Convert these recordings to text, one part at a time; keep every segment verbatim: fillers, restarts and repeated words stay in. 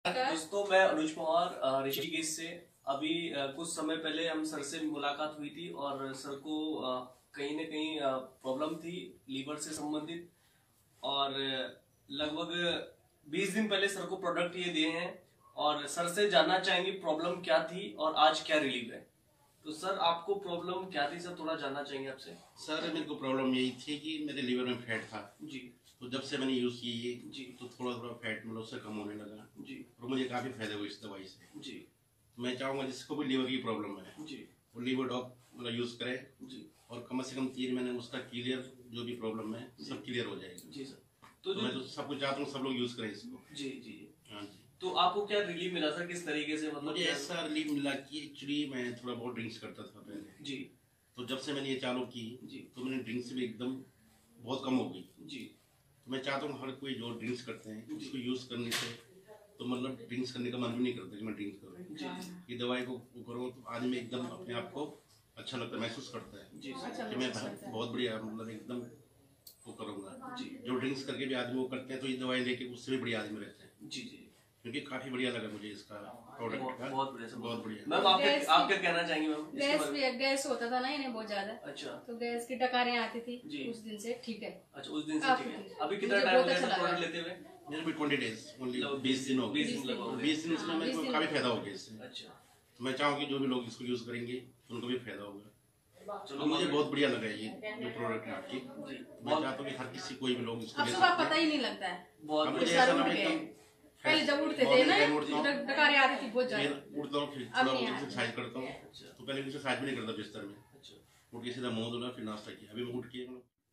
दोस्तों, मैं अनुज पवार ऋषिकेश से। अभी कुछ समय पहले हम सर से मुलाकात हुई थी और सर को कहीं न कहीं प्रॉब्लम थी लीवर से संबंधित, और लगभग बीस दिन पहले सर को प्रोडक्ट ये दिए हैं और सर से जानना चाहेंगे प्रॉब्लम क्या थी और आज क्या रिलीफ है। तो सर, आपको प्रॉब्लम क्या थी सर, थोड़ा जानना चाहेंगे आपसे। सर, मेरे को प्रॉब्लम यही थी कि मेरे लीवर में फैट था जी। तो जब से मैंने यूज की ये जी तो थोड़ा थोड़ा फैट मतलब उससे कम होने लगा जी, और मुझे काफी फायदा हुआ इस दवाई से जी। मैं चाहूंगा जिसको भी लीवर की प्रॉब्लम है जी वो लीवर डॉग मतलब यूज करे जी, और कम से कम तीन महीने उसका क्लियर जो भी प्रॉब्लम है सब क्लियर हो जाएगा। जी सर। तो, तो मैं तो सब कुछ चाहता हूँ सब लोग यूज करें इसको। जी जी। हाँ जी। तो आपको क्या रिलीफ मिला सर, किस तरीके से? मतलब मुझे ऐसा रिलीफ मिला कि एक्चुअली मैं थोड़ा बहुत ड्रिंक्स करता था पहले जी, तो जब से मैंने ये चालू की जी तो मैंने ड्रिंक्स भी एकदम बहुत कम हो गई जी। तो मैं चाहता हूँ हर कोई जो ड्रिंक्स करते हैं उसको यूज करने से तो मतलब ड्रिंक्स करने का मन भी नहीं करता कि मैं ड्रिंक्स करूँ। ये दवाई को करूँ तो आदमी एकदम अपने आप को अच्छा लगता है, महसूस करता है जी कि मैं बहुत बढ़िया मतलब एकदम वो करूँगा जी। जो ड्रिंक्स करके भी आदमी वो करते हैं तो ये दवाई लेके उससे भी बढ़िया आदमी रहते हैं जी जी, क्योंकि काफी बढ़िया लगा मुझे इसका प्रोडक्ट का। बहुत बढ़िया बहुत बढ़िया। मैम, आप क्या आप क्या कहना चाहेंगे मैम? गैस भी गैस होता था ना इन्हें बहुत ज्यादा। अच्छा। तो गैस की डकारें आती थी जी। उस दिन से ठीक है। अच्छा, उस दिन से ठीक है। अभी कितना टाइम हो गया प्रोडक्ट लेते हुए? मेरे भी ट्वेंटी डेज ओनली बीस दिन हो गए। बीस दिन इसमें मेरे को काफी फायदा हो गया इससे। अच्छा। तो मैं चाहूँ कि जो भी लोग इसको यूज करेंगे उनको भी फायदा होगा। चलो, मुझे बहुत बढ़िया लगा ये जो प्रोडक्ट है आपकी। मैं चाहता हूँ कि हर किसी कोई भी लोग इसको ले सुबह पता ही नहीं लगता है। बहुत मुझे ऐसा ना पहले जब उठते थे ना डकारें आती थी बहुत ज्यादा। उठता हूँ फिर थोड़ा एक्सरसाइज करता हूँ तो पहले एक्सरसाइज भी नहीं करता बिस्तर में। उठ के सीधा मुंह धोना फिर नाश्ता किया। अभी मैं उठ के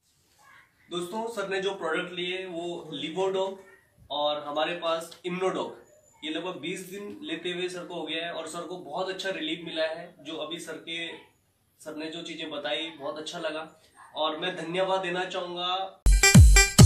दोस्तों, सर ने जो प्रोडक्ट लिए वो लिवोडॉग और हमारे पास इम्नोडॉग, ये लगभग बीस दिन लेते हुए सर को हो गया है और सर को बहुत अच्छा रिलीफ मिला है। जो अभी सर के सर ने जो चीजें बताई बहुत अच्छा लगा और मैं धन्यवाद देना चाहूंगा